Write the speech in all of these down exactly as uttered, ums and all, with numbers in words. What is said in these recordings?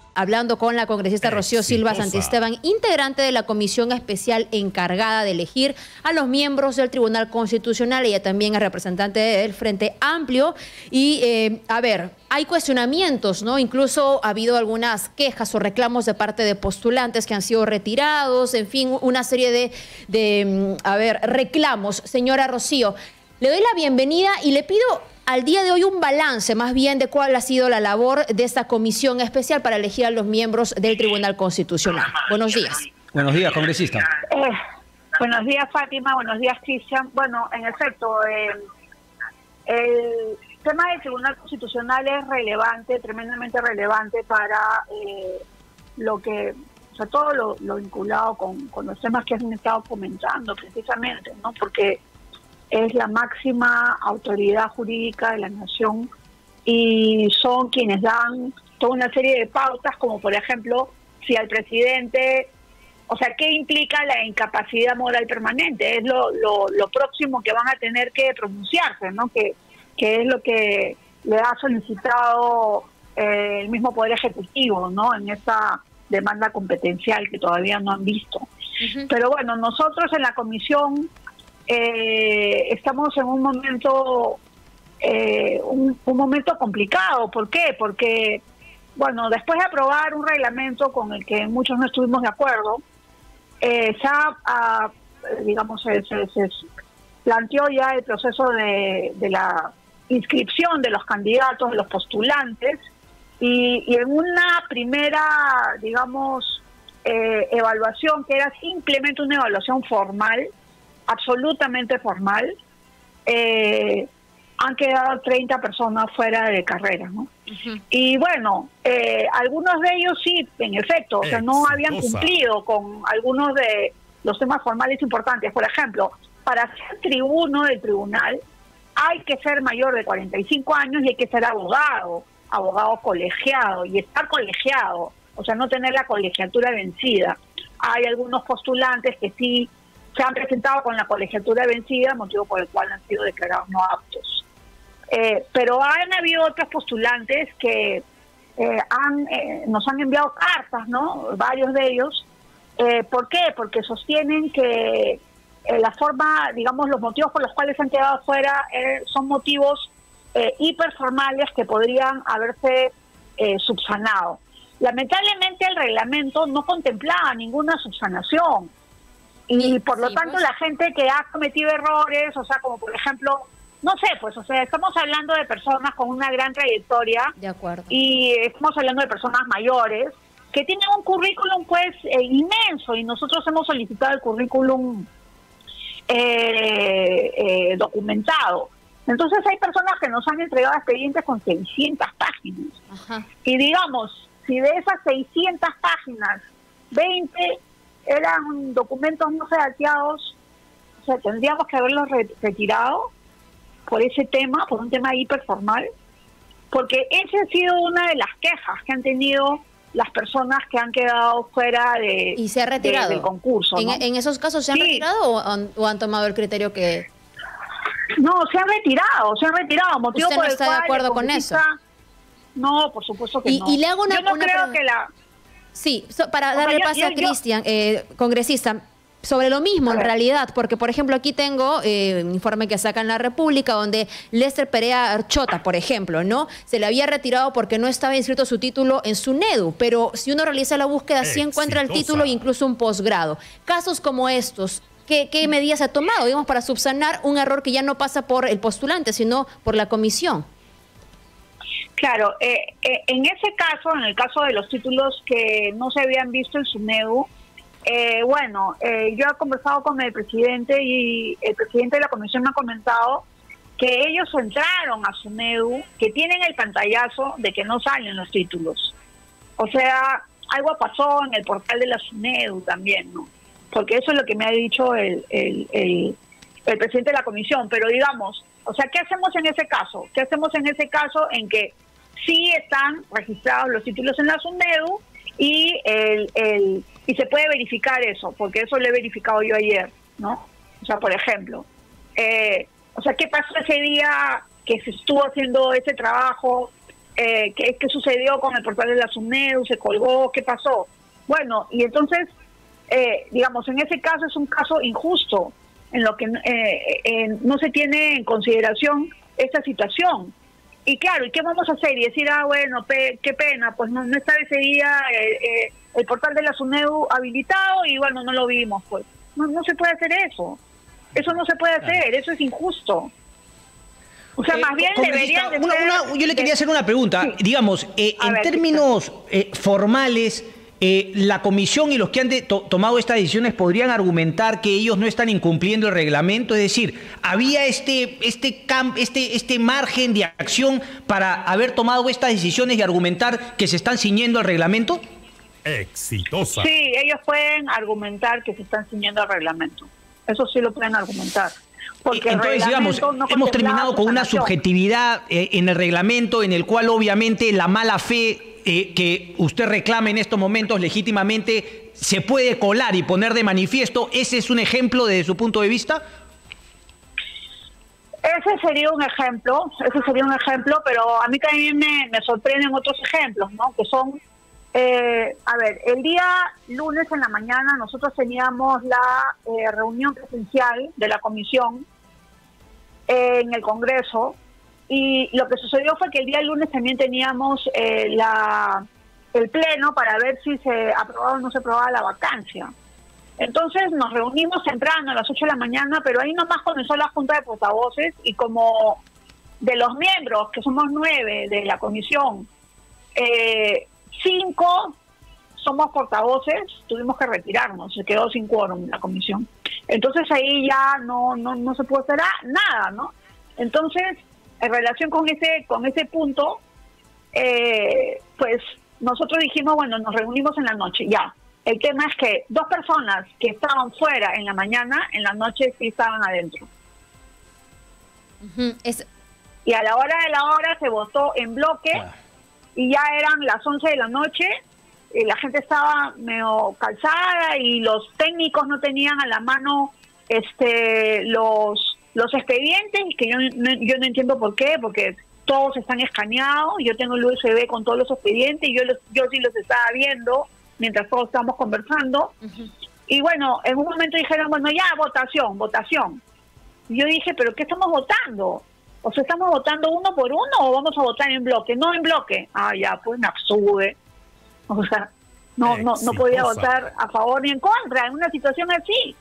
hablando con la congresista Rocío Silva Santisteban, integrante de la comisión especial encargada de elegir a los miembros del Tribunal Constitucional. Ella también es representante del Frente Amplio. Y, eh, a ver, hay cuestionamientos, ¿no? Incluso ha habido algunas quejas o reclamos de parte de postulantes que han sido retirados, en fin, una serie de, de a ver, reclamos. Señora Rocío, le doy la bienvenida y le pido al día de hoy un balance más bien de cuál ha sido la labor de esta comisión especial para elegir a los miembros del Tribunal Constitucional. Buenos días. Buenos días, congresista. Eh, buenos días, Fátima. Buenos días, Cristian. Bueno, en efecto, eh, el tema del Tribunal Constitucional es relevante, tremendamente relevante para eh, lo que, o sea, todo lo, lo vinculado con, con los temas que han estado comentando precisamente, ¿no? Porque es la máxima autoridad jurídica de la nación y son quienes dan toda una serie de pautas, como por ejemplo, si al presidente, o sea, ¿qué implica la incapacidad moral permanente? Es lo, lo, lo próximo que van a tener que pronunciarse, ¿no? Que, que es lo que le ha solicitado eh, el mismo Poder Ejecutivo, ¿no? En esa demanda competencial que todavía no han visto. Uh-huh. Pero bueno, nosotros en la comisión Eh, estamos en un momento eh, un, un momento complicado. ¿Por qué? Porque, bueno, después de aprobar un reglamento con el que muchos no estuvimos de acuerdo, eh, se ha, a, digamos, se, se, se planteó ya el proceso de, de la inscripción de los candidatos, de los postulantes, y, y en una primera, digamos, eh, evaluación que era simplemente una evaluación formal, absolutamente formal, eh, han quedado treinta personas fuera de carrera, ¿no? Uh-huh. Y bueno, eh, algunos de ellos sí, en efecto, o sea, no habían cumplido con algunos de los temas formales importantes. Por ejemplo, para ser tribuno del tribunal hay que ser mayor de cuarenta y cinco años y hay que ser abogado, abogado colegiado y estar colegiado, o sea, no tener la colegiatura vencida. Hay algunos postulantes que sí se han presentado con la colegiatura vencida, motivo por el cual han sido declarados no aptos. Eh, pero han habido otros postulantes que eh, han, eh, nos han enviado cartas, ¿no? Varios de ellos. Eh, ¿Por qué? Porque sostienen que eh, la forma, digamos, los motivos por los cuales han quedado fuera eh, son motivos eh, hiperformales que podrían haberse eh, subsanado. Lamentablemente el reglamento no contemplaba ninguna subsanación. Y por lo sí, tanto pues, la gente que ha cometido errores, o sea, como por ejemplo, no sé, pues, o sea, estamos hablando de personas con una gran trayectoria. De acuerdo. Y estamos hablando de personas mayores que tienen un currículum, pues, eh, inmenso, y nosotros hemos solicitado el currículum eh, eh, documentado. Entonces hay personas que nos han entregado expedientes con seiscientas páginas. Ajá. Y digamos, si de esas seiscientas páginas, veinte eran documentos no redactados, o sea, tendríamos que haberlos re retirado por ese tema, por un tema hiperformal, porque esa ha sido una de las quejas que han tenido las personas que han quedado fuera de, ¿Y se ha retirado? de, del concurso, ¿En, ¿no? ¿En esos casos se han sí. retirado o han, o han tomado el criterio que...? No, se han retirado, se han retirado. Motivo ¿Usted no por el está cual de acuerdo con eso? No, por supuesto que y, no. Y le hago una, Yo no una creo pregunta. que la... Sí, so, para darle sea, paso yo, a Cristian, eh, congresista, sobre lo mismo en realidad, porque por ejemplo aquí tengo eh, un informe que saca en La República donde Lester Perea Archota, por ejemplo, ¿no? Se le había retirado porque no estaba inscrito su título en SUNEDU, pero si uno realiza la búsqueda sí encuentra el título e incluso un posgrado. Casos como estos, ¿qué, qué medidas ha tomado, digamos, para subsanar un error que ya no pasa por el postulante, sino por la comisión? Claro, eh, eh, en ese caso, en el caso de los títulos que no se habían visto en SUNEDU, eh, bueno, eh, yo he conversado con el presidente y el presidente de la comisión me ha comentado que ellos entraron a SUNEDU, que tienen el pantallazo de que no salen los títulos. O sea, algo pasó en el portal de la SUNEDU también, ¿no? Porque eso es lo que me ha dicho el, el, el, el presidente de la comisión. Pero digamos, o sea, ¿qué hacemos en ese caso? ¿Qué hacemos en ese caso en que sí están registrados los títulos en la SUNEDU y el, el y se puede verificar eso? Porque eso lo he verificado yo ayer, ¿no? O sea, por ejemplo, eh, o sea, ¿qué pasó ese día que se estuvo haciendo ese trabajo eh, ¿qué, ¿qué sucedió con el portal de la SUNEDU? ¿Se colgó? ¿Qué pasó? Bueno, y entonces, eh, digamos, en ese caso es un caso injusto, en lo que eh, eh, no se tiene en consideración esta situación. Y claro, ¿y qué vamos a hacer? Y decir, ah, bueno, pe qué pena, pues no, no estaba ese día eh, eh, el portal de la SUNEDU habilitado y bueno, no lo vimos, pues. No, no se puede hacer eso. Eso no se puede hacer, eso es injusto. O sea, eh, más bien deberían de una, ser, una, Yo le quería hacer una pregunta. Sí. Digamos, eh, en ver, términos eh, formales, eh, la comisión y los que han de, to, tomado estas decisiones podrían argumentar que ellos no están incumpliendo el reglamento. Es decir, ¿había este, este, camp, este, este margen de acción para haber tomado estas decisiones y argumentar que se están ciñendo al reglamento? Exitosa. Sí, ellos pueden argumentar que se están ciñendo al reglamento. Eso sí lo pueden argumentar. Porque entonces, digamos, no hemos terminado con una subjetividad eh, en el reglamento en el cual obviamente la mala fe eh, que usted reclama en estos momentos legítimamente se puede colar y poner de manifiesto. ¿Ese es un ejemplo desde su punto de vista? Ese sería un ejemplo, ese sería un ejemplo, pero a mí también me, me sorprenden otros ejemplos, ¿no? Que son, eh, a ver, el día lunes en la mañana nosotros teníamos la eh, reunión presencial de la comisión eh, en el Congreso, y lo que sucedió fue que el día lunes también teníamos eh, la el pleno para ver si se aprobaba o no se aprobaba la vacancia. Entonces nos reunimos temprano a las ocho de la mañana, pero ahí nomás comenzó la junta de portavoces y como de los miembros, que somos nueve de la comisión, eh, cinco somos portavoces, tuvimos que retirarnos, se quedó sin quórum la comisión. Entonces ahí ya no no no se puede hacer nada, ¿no? Entonces, en relación con ese con ese punto, eh, pues nosotros dijimos, bueno, nos reunimos en la noche, ya. El tema es que dos personas que estaban fuera en la mañana, en la noche sí estaban adentro. Uh-huh. es... Y a la hora de la hora se votó en bloque, ah. y ya eran las once de la noche, y la gente estaba medio calzada y los técnicos no tenían a la mano este los los expedientes, que yo no, yo no entiendo por qué, porque todos están escaneados, yo tengo el U S B con todos los expedientes y yo, los, yo sí los estaba viendo mientras todos estábamos conversando. Uh-huh. Y bueno, en un momento dijeron, bueno, ya, votación, votación. Y yo dije, ¿pero qué estamos votando? O sea, ¿estamos votando uno por uno o vamos a votar en bloque? No, en bloque. Ah, ya, pues me abstuve. O sea, no, no, no podía votar a favor ni en contra en una situación así.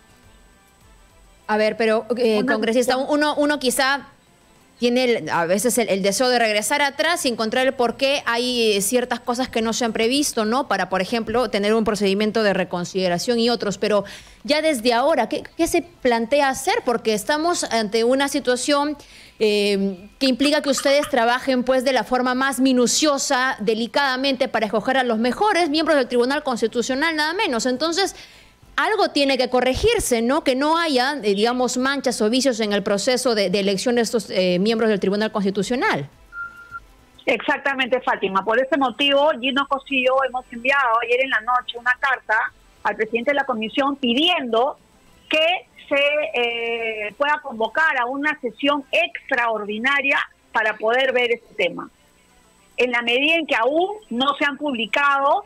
A ver, pero, eh, congresista, uno, uno quizá tiene el, a veces el, el deseo de regresar atrás y encontrar el por qué hay ciertas cosas que no se han previsto, ¿no? Para, por ejemplo, tener un procedimiento de reconsideración y otros. Pero ya desde ahora, ¿qué, qué se plantea hacer? Porque estamos ante una situación eh, que implica que ustedes trabajen pues de la forma más minuciosa, delicadamente, para escoger a los mejores miembros del Tribunal Constitucional, nada menos. Entonces, algo tiene que corregirse, ¿no? Que no haya, eh, digamos, manchas o vicios en el proceso de, de elección de estos eh, miembros del Tribunal Constitucional. Exactamente, Fátima. Por ese motivo, Gino Cosillo hemos enviado ayer en la noche una carta al presidente de la comisión pidiendo que se eh, pueda convocar a una sesión extraordinaria para poder ver este tema. En la medida en que aún no se han publicado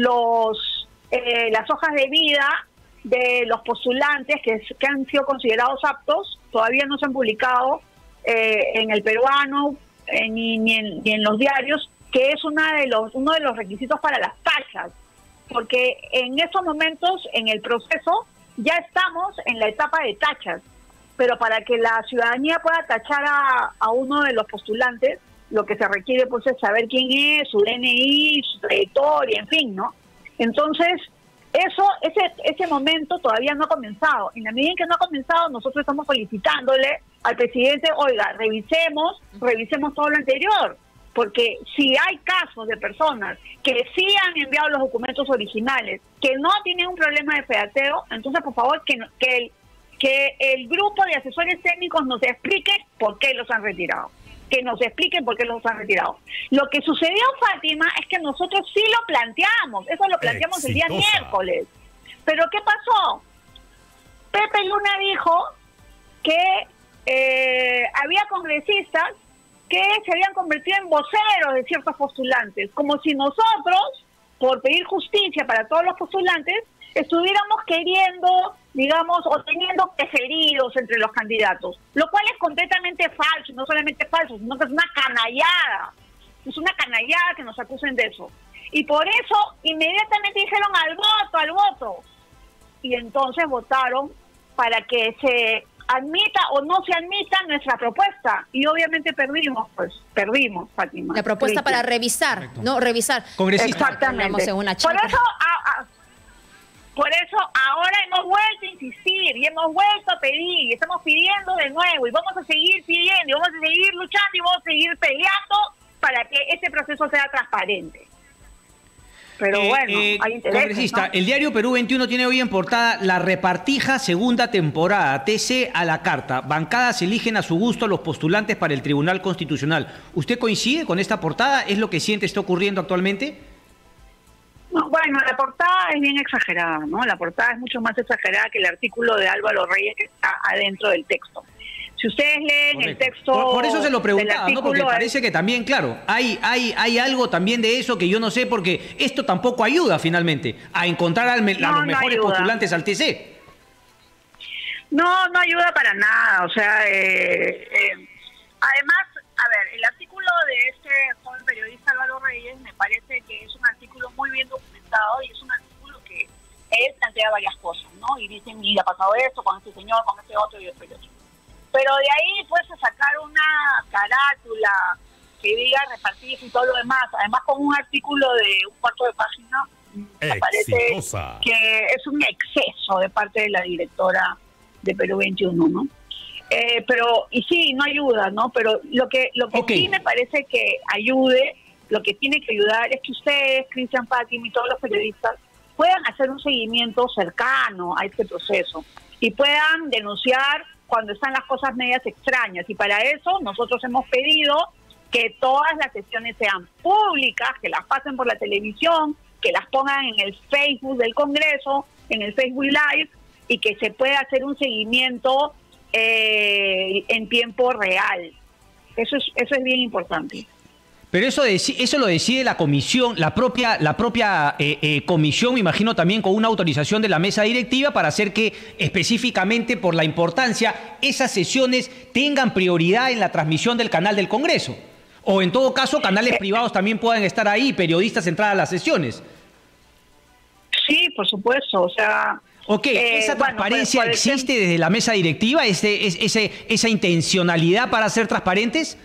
los eh, las hojas de vida de los postulantes que, que han sido considerados aptos, todavía no se han publicado eh, en el peruano eh, ni, ni, en, ni en los diarios, que es una de los, uno de los requisitos para las tachas, porque en estos momentos en el proceso ya estamos en la etapa de tachas, pero para que la ciudadanía pueda tachar a, a uno de los postulantes, lo que se requiere pues es saber quién es, su D N I, su trayectoria, en fin, ¿no? Entonces, Eso, ese, ese momento todavía no ha comenzado. En la medida en que no ha comenzado, nosotros estamos solicitándole al presidente, oiga, revisemos, revisemos todo lo anterior, porque si hay casos de personas que sí han enviado los documentos originales, que no tienen un problema de fedateo, entonces por favor que, que, el, que el grupo de asesores técnicos nos explique por qué los han retirado. Que nos expliquen por qué los han retirado. Lo que sucedió, Fátima, es que nosotros sí lo planteamos, eso lo planteamos Exitosa. el día miércoles. Pero ¿qué pasó? Pepe Luna dijo que eh, había congresistas que qué se habían convertido en voceros de ciertos postulantes, como si nosotros, por pedir justicia para todos los postulantes, estuviéramos queriendo, digamos, o teniendo preferidos entre los candidatos, lo cual es completamente falso, no solamente falso, sino que es una canallada, es una canallada que nos acusen de eso. Y por eso inmediatamente dijeron al voto, al voto, y entonces votaron para que se admita o no se admita nuestra propuesta, y obviamente perdimos, pues, perdimos, Fátima. La propuesta Cristian. para revisar, Correcto. no, revisar. Congresista. Exactamente. En una por eso, a, a, por eso ahora hemos vuelto a insistir y hemos vuelto a pedir y estamos pidiendo de nuevo y vamos a seguir pidiendo y vamos a seguir luchando y vamos a seguir peleando para que este proceso sea transparente. Pero eh, bueno, eh, hay intereses, Congresista, ¿no? el diario Perú veintiuno tiene hoy en portada La Repartija segunda temporada, T C a la carta. Bancadas eligen a su gusto los postulantes para el Tribunal Constitucional. ¿Usted coincide con esta portada? ¿Es lo que siente está ocurriendo actualmente? No, bueno, la portada es bien exagerada, ¿no? La portada es mucho más exagerada que el artículo de Álvaro Reyes que está adentro del texto. Si ustedes leen Correcto. el texto... Por, por eso se lo preguntaba, ¿no? Porque es... parece que también, claro, hay, hay, hay algo también de eso que yo no sé, porque esto tampoco ayuda finalmente a encontrar al, a no, los no mejores ayuda. postulantes al T C. No, no ayuda para nada. O sea, eh, eh, además, a ver, el artículo de este joven periodista Álvaro Reyes me parece que es un artículo muy bien documentado y es un artículo que él plantea varias cosas, ¿no? Y dicen, y ha pasado esto con este señor, con este otro y otro y otro. Pero de ahí pues a sacar una carátula que diga repartir y todo lo demás, además con un artículo de un cuarto de página, me parece que es un exceso de parte de la directora de Perú veintiuno, ¿no? Eh, pero, y sí, no ayuda, ¿no? Pero lo que lo que okay. sí me parece que ayude, lo que tiene que ayudar es que ustedes, Cristian, Fátima y todos los periodistas puedan hacer un seguimiento cercano a este proceso y puedan denunciar cuando están las cosas medias extrañas. Y para eso nosotros hemos pedido que todas las sesiones sean públicas, que las pasen por la televisión, que las pongan en el Facebook del Congreso, en el Facebook Live, y que se pueda hacer un seguimiento eh, en tiempo real. Eso es, eso es bien importante. Pero eso, eso lo decide la comisión, la propia, la propia eh, eh, comisión, me imagino también con una autorización de la mesa directiva para hacer que específicamente por la importancia esas sesiones tengan prioridad en la transmisión del canal del Congreso. O en todo caso canales eh, privados también puedan estar ahí, periodistas entrar a las sesiones. Sí, por supuesto, o sea... Ok, eh, ¿esa transparencia bueno, pues, existe desde la mesa directiva? ¿Ese, ese, ¿Esa intencionalidad para ser transparentes?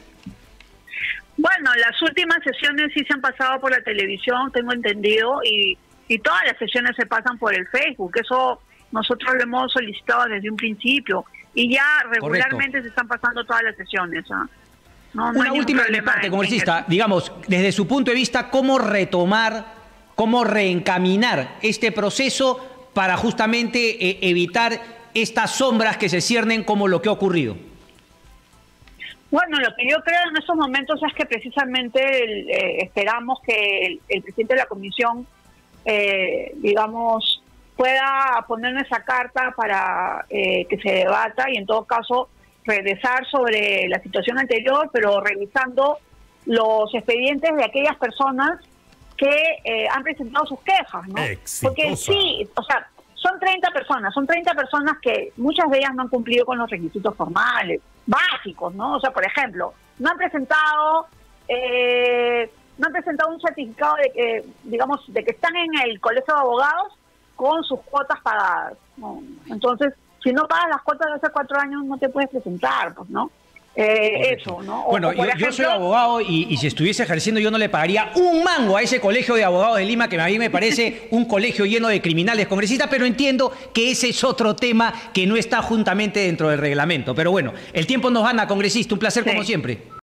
Bueno, las últimas sesiones sí se han pasado por la televisión, tengo entendido, y, y todas las sesiones se pasan por el Facebook. Eso nosotros lo hemos solicitado desde un principio. Y ya regularmente Correcto. se están pasando todas las sesiones. ¿eh? No, no Una última de mi parte, congresista. Digamos, desde su punto de vista, ¿cómo retomar, cómo reencaminar este proceso para justamente eh, evitar estas sombras que se ciernen como lo que ha ocurrido? Bueno, lo que yo creo en estos momentos es que precisamente el, eh, esperamos que el, el presidente de la comisión, eh, digamos, pueda poner esa carta para eh, que se debata y en todo caso regresar sobre la situación anterior, pero revisando los expedientes de aquellas personas que eh, han presentado sus quejas, ¿no? Exitosa. Porque sí, o sea, son treinta personas, son treinta personas que muchas de ellas no han cumplido con los requisitos formales, básicos, ¿no? O sea, por ejemplo, no han presentado eh, no han presentado un certificado de que, digamos, de que están en el colegio de abogados con sus cuotas pagadas, ¿no? Entonces, si no pagas las cuotas de hace cuatro años, no te puedes presentar, pues, ¿no? Eh, eso, ¿no? O, bueno, o yo, ejemplo, yo soy abogado y, y si estuviese ejerciendo yo no le pagaría un mango a ese colegio de abogados de Lima, que a mí me parece un colegio lleno de criminales congresistas, pero entiendo que ese es otro tema que no está juntamente dentro del reglamento. Pero bueno, el tiempo nos gana, congresista, un placer sí. como siempre.